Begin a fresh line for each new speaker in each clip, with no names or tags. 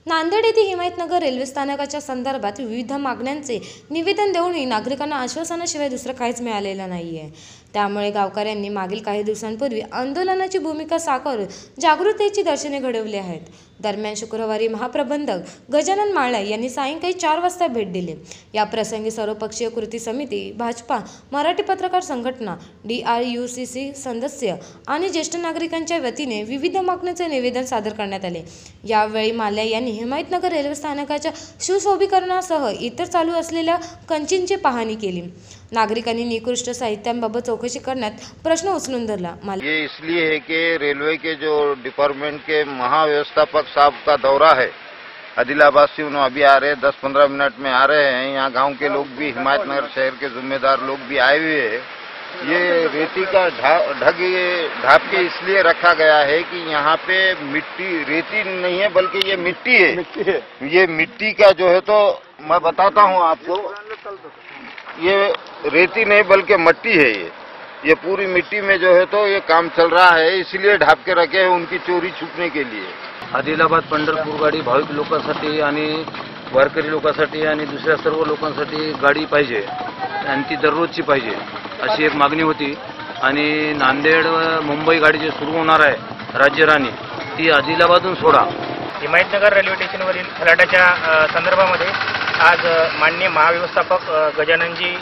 नांदेड येथे हिमायतनगर रेल्वे स्थानकाच्या संदर्भात विविध मागण्यांचे निवेदन देऊनही नागरिकांना आश्वासनाशिवाय दुसरं काहीच मिळालेलं नाहीये। त्यामुळे गावकऱ्यांनी मागील काही दिवसांपूर्वी आंदोलनाची भूमिका साकारून जागृतीची दर्शने घडवली आहेत। दरम्यान शुक्रवारी महाप्रबंधक गजानन माळ्या यांनी सायंकाळी 4 वाजता भेट दिली। या प्रसंगी सर्वपक्षीय कृती समिती, भाजपा, मराठी पत्रकार संघटना, DRUCC सदस्य आणि ज्येष्ठ नागरिकांच्या वतीने विविध मागण्यांचे निवेदन सादर करण्यात आले। यावेळी माळ्या यांनी हिमायतनगर रेल्वे स्थानकाच्या सुशोभीकरणासह इतर चालू असलेल्या कंचींची पाहणी केली। नागरिकांनी निकृष्ट साहित्यांबाबत चौकशी करण्यात प्रश्न उचलून धरला।
ये इसलिए है कि रेलवे के जो डिपार्टमेंट के महाव्यवस्थापक साहब का दौरा है, आदिलाबाद से उन्होंने अभी आ रहे हैं, 10-15 मिनट में आ रहे हैं। यहाँ गांव के लोग भी, हिमायतनगर शहर के जिम्मेदार लोग भी आए हुए हैं। ये रेती का ढाप के इसलिए रखा गया है कि यहाँ पे मिट्टी, रेती नहीं है बल्कि ये मिट्टी है। ये मिट्टी का जो है, तो मैं बताता हूँ आपको, ये रेती नहीं बल्कि मट्टी है। ये पूरी मिट्टी में जो है तो ये काम चल रहा है, इसलिए ढाप के रखे हैं उनकी चोरी छुपने के लिए।
आदिलाबाद पंढरपूर गाडी भाविक लोकांसाठी आणि वारकरी लोकांसाठी आणि दुसऱ्या सर्व लोकांसाठी गाडी पाहिजे आणि ती दररोजची पाहिजे अशी एक मागणी होती। आणि नांदेड मुंबई गाडी जी सुरू होणार आहे राज्य राणी, ती आदिलाबादहून सोडा।
हिमायतनगर रेल्वे स्टेशनवरील फलाटाच्या संदर्भामध्ये आज माननीय महाव्यवस्थापक गजाननजी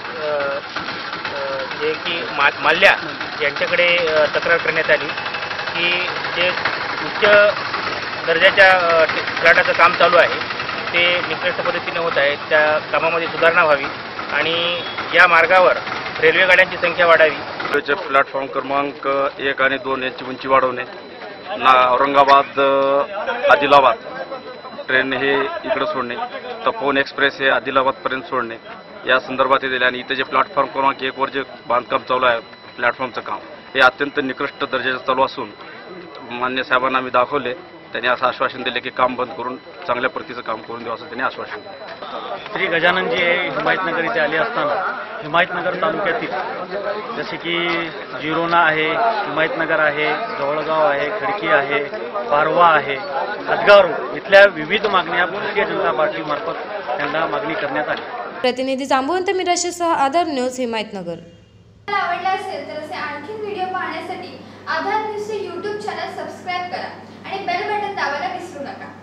जे की माल्या यांच्याकडे तक्रार करण्यात आली की जे उच्च दर्जाच्या फलाटाचं काम चालू आहे ते निकृष्ट पद्धतीने होत आहे। त्या कामामध्ये सुधारणा व्हावी आणि या मार्गावर रेल्वे गाड्यांची संख्या वाढावी।
रेल्वेचे प्लॅटफॉर्म क्रमांक 1 आणि 2 यांची उंची वाढवणे, औरंगाबाद आदिलाबाद ट्रेन हे इकडे सोडणे, तपोवन एक्सप्रेस हे आदिलाबादपर्यंत सोडणे या संदर्भात दिले। आणि इथे जे प्लॅटफॉर्म क्रमांक 1 वर जे बांधकाम चालू आहे प्लॅटफॉर्मचं काम, हे अत्यंत निकृष्ट दर्जाचं चालू असून मान्य साहेबांना आम्ही दाखवले। त्यांनी असं आश्वासन दिले की काम बंद करून चांगल्या प्रतीचं काम करून देऊ असं त्यांनी आश्वासन दिलं।
श्री गजाननजी हे हिमायतनगर इथे आले असताना हिमायतनगर तालुक्यातील जसे की जिरोना आहे, हिमायतनगर आहे, जवळगाव आहे, खडकी आहे, पारवा आहे, हदगाव इथल्या विविध मागण्या भारतीय जनता पार्टीमार्फत त्यांना मागणी करण्यात आली।
प्रतिनिधी जांबुवंत मिराशीसह आधार न्यूज हिमायतनगर।
आवडला असेल तर असे आणखी व्हिडिओ पाहण्यासाठी आधार न्यूजचे YouTube चॅनल सबस्क्राइब करा आणि बेल बटन दाबायला विसरू नका।